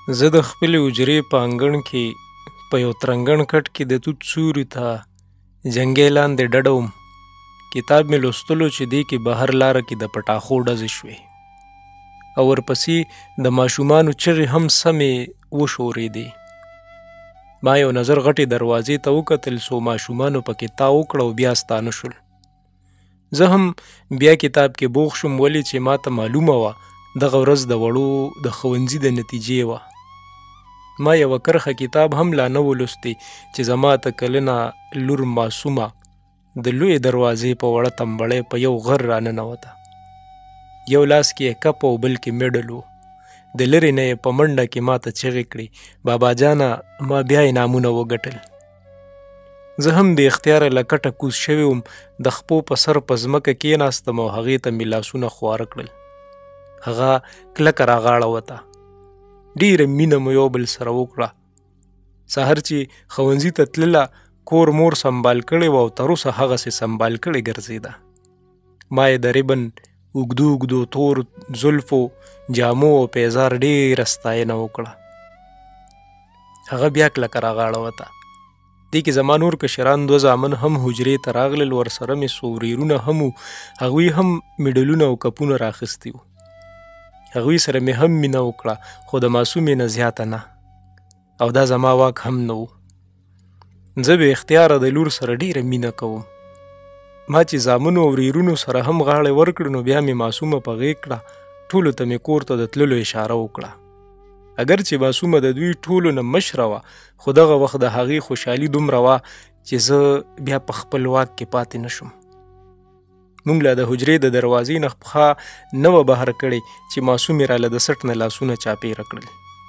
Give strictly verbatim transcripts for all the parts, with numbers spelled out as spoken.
زه د خپلې حجرې په انګړ کې په یو ترنګن کټ کې د توت سیوري ته جنګې لاندې ډډه وم. کتاب مې لوستلو چې دی کې بهر لاره کې د پټاخو ډزې شوې او ورپسې د ماشومانو چغې هم سمې وشورېدې. ما یو نظر غټې دروازې ته وکتل، څو ماشومانو پکې تاو وکړه او بیا ستانه شول. زه هم بیا کتاب کې بوخ شوم، ولې چې ما ته معلومه وه دغه ورځ د وړو د ښوونځي د نتیجې وه. ما یوه کرښه کتاب هم لا نه و لوستی چې زما ته کلنه لور معصومه د لویې دروازې په وړه تمبړی په یو غر راننوته. یو لاس کې یې کپ او بل کې میډل و. د لرې نه یې په منډه کې ما ته چغې کړې، بابا جانه ما بیا انعامونه وګټل. زه هم بې اختیاره له کټه کوز شوی وم، د خپو په سر په ځمکه کېناستم او هغې ته مې لاسونه خواره کړل. هغه کلکه راغاړه وته. ډېره مینه مو یو بل سره وکړه. سهار چې ښوونځي ته تلله کور مور سنبال کړی و او تر اوسه هغسې سنبال کړې ګرځېده. ما یې د ریبن اوږدو اوږدو تور زلفو جامو او پیزار ډېره ستاینه وکړه. هغه بیا کلکه راغاړه وته. دې کې زما نور کشران دوه زامن هم حجرې ته راغلل، ورسره مې څو ورېرونه هم وو، هغوی هم میډلونه او کپونه راخیستي وو. هغوی سره مې هم مینه وکړه، خو د معصومې نه زیاته نه، او دا زما واک هم نه و. زه بې اختیاره د لور سره ډېره مینه کوم. ما چې زامنو او ورېرونو سره هم غاړې ورکړې نو بیا مې معصومه په غېږ کړه. ټولو ته مې کور ته د تللو اشاره وکړه. اگر چې معصومه د دوی ټولو نه مشره وه، خو دغه وخت د هغې خوشحالي دومره وه چې زه بیا په خپل واک کې پاتې نه شوم. مونږ لا د حجرې د دروازې نه پښه نه وه بهر کړې چې معصومې راله د سټ نه لاسونه چاپېره کړل.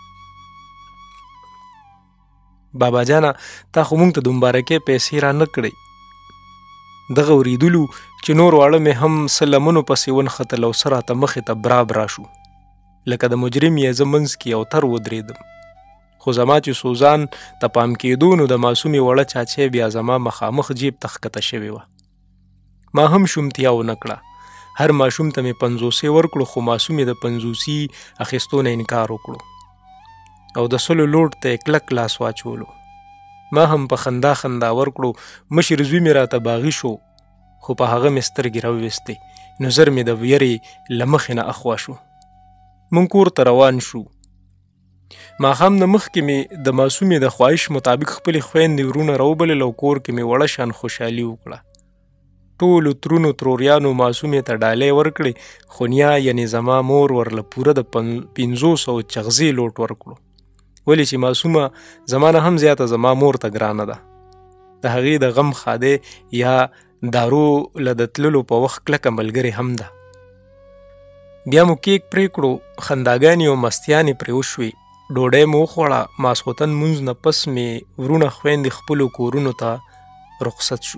بابا جانه تا خو مونږ ته د مبارکۍ پیسې را نه کړې. دغه اورېدلو چې نور واړه مې هم څه لمنو پسې ونښتل او څه راته مخې ته براب راشو، لکه د مجرم یې زه منځ کې یو تر ودرېدم. خو زما چې سوزان ته پام کېدو نو د معصومې وړه چاچی بیا زما مخامخ جیب ته ښکته شوې وه. ما هم شومتیا ونه کړه. هر ماشوم ته مې پنځوسې ورکړو، خو معصومې د پنځوسي اخیستو نه انکار وکړو او د سلو لوټ ته یې کلک لاس واچولو. ما هم په خندا خندا ورکړو. مشر زوی مې راته باغي شو، خو په هغه مې سترګې راوویستې، نو زر مې د ویرې له مخې نه اخوا شو. مونږ کور ته روان شو. ماښام نه مخکې مې د معصومې د خواهش مطابق خپلې خویندې ورونه راوبلل او کور کې مې وړه شان خوشحالي وکړه. ټولو ترونو تروریانو معصومې ته ډالۍ ورکړې، خو نیا یعنې زما مور ورله پوره د پنځو سوو چغزې لوټ ورکړو، ولې چې معصومه زما نه هم زیاته زما مور ته ګرانه ده. د هغې د غم خادی یا دارو له د تللو په وخت کلکه ملګرې هم ده. بیا مو کیک پرې کړو، خنداګانې او مستیانې پرې وشوې، ډوډۍ مو وخوړه. ماسخوتن مونځ نه پس مې ورونه خویندې خپلو کورونو ته رخصت شو.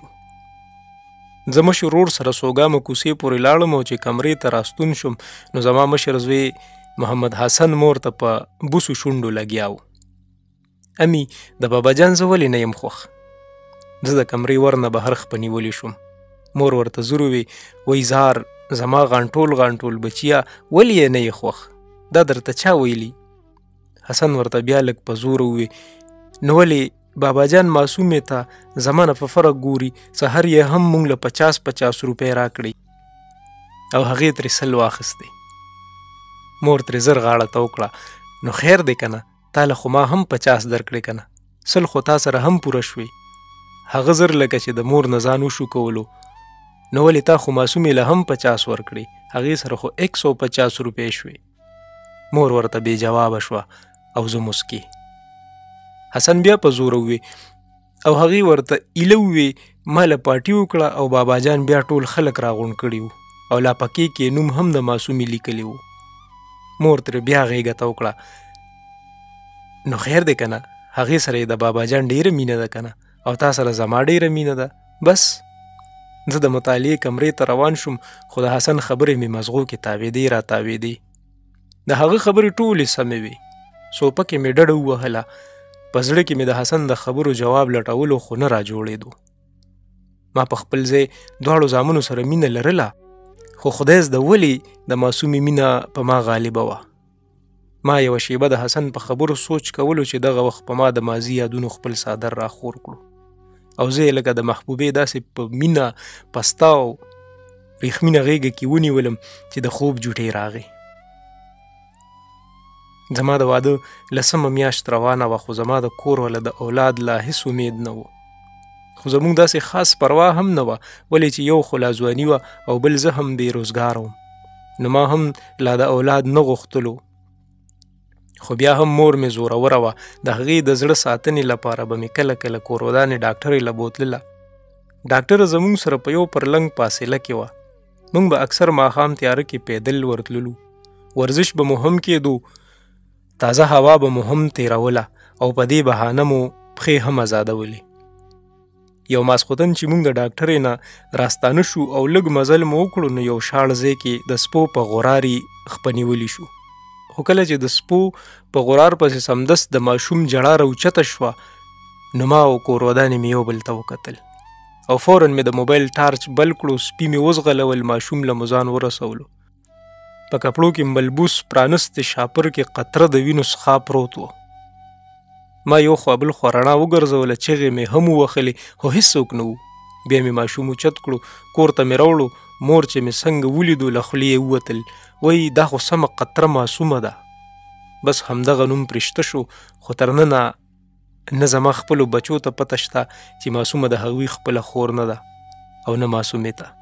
زه مشر ورور سره سوګامو کوڅې پورې لاړم او چې کمرې ته راستون شوم نو زما مشر زوی محمد حسن مور ته په بوسو شونډو لګیا و. امي د بابا جان زه ولې نه یم خوښ؟ زه د کمرې ور نه بهر خپه نیولې شوم. مور ورته زور ووی، وی زار زما غانټول غانټول بچیا ولې یې نه یې خوښ؟ دا درته چا ویلي؟ حسن ورته بیا لږ په زور ووی، نو ولې بابا جان معصومې ته زما نه په فرق ګوري؟ سهار یې هم مونږ له پچاس پچاس روپۍ راکړې او هغې ترې سل واخیستې. مور ترې زر غاړه ته وکړه، نو خیر دی که نه، تا له خو ما هم پچاس درکړې که نه، سل خو تا سره هم پوره شوې. هغه زر لکه چې د مور نه ځان وشو کولو، نو ولې تا خو معصومې له هم پچاس ورکړې، هغې سره خو ایک سو پچاس روپۍ شوې. مور ورته بې جوابه شوه او زه مسکې. حسن بیا په زوره ووی او هغې ورته ایله ووی، ما له پاټي وکړه او بابا جان بیا ټول خلک راغونډ کړي وو او لاپکې کې نوم هم د معصومې لیکلی وو. مور ترې بیا غېږه ته وکړه، نو خیر دی که نه، هغې سره یې د بابا جان ډېره مینه ده که نه، او تا سره زما ډېره مینه ده. بس زه د مطالعې کمرې ته روان شوم، خو د حسن خبرې مې مزغو کې تاوېدې را تاوېدې. د هغه خبرې ټولې سمې وې، سوپه کې مې ډډه ووهله. په زړه کې مې د حسن د خبرو جواب لټولو خو نه را جوړېدو. ما په خپل ځای دواړو زامنو سره مینه لرله، خو خدای زده ولې د معصومې مینه په ما غالبه وه. ما یوه شیبه د حسن په خبرو سوچ کولو چې دغه وخت په ما د ماضي یادونو خپل څادر راخور کړو او زه یې لکه د محبوبې داسې په مینه پسته او ریښمینه غېږه کې ونیولم چې د خوب جوټې راغی. زما د واده لسمه میاشت روانه وه، خو زما د کور وله د اولاد لا هېڅ امید نه و. خو زموږ داسې خاص پروا هم نه وه، ولې چې یو خو لا ځواني وه او بل زه هم بېروزګاره وم. نو ما هم لا د اولاد نه غوښتلو، خو بیا هم مور مې زوروره وه. د هغې د زړه ساتنې لپاره به مې کله کله کورودانې ډاکټرې له بوتلله. ډاکټره زموږ سره په یو پرلنګ فاصله کې وه. موږ به اکثر ماښام تیاره کې پیدل ورتللو. ورزش به مو هم کېدو، تازه هوا به مو هم تیروله او په دې بهانه مو پښې هم ازادولې. یو ماسخوتن چې موږ د ډاکټرې نه راستانه شو او لږ مزل مو وکړو، نو یو شاړ ځای کې د سپو په غراري خپنیولی شو. خو کله چې د سپو په غرار پسې سمدست د ماشوم جړه راوچته شوه، نو ما او کورودانې مې یو بل ته وکتل او فوراً مې د موبایل ټارچ بل کړو، سپي مې وځغلول، ماشوم له مو ځان ورسولو. په کپړو کې ملبوس پرانستې شاپر کې قطره د وینو څخه پروت و. ما یو خوا بل خوا رڼا وګرځوله، چغې مې هم ووهلې، خو هېڅوک نه و. بیا مې ماشوم اوچت کړو، کور ته مې راوړو. مور چې مې څنګه ولیدو له خولې یې ووتل، وایي دا خو سمه قطره معصومه ده. بس همدغه نوم پرې شته شو، خو تر ننه نه زما خپلو بچو ته پته شته چې معصومه د هغوی خپله خور نه ده او نه معصومې ته.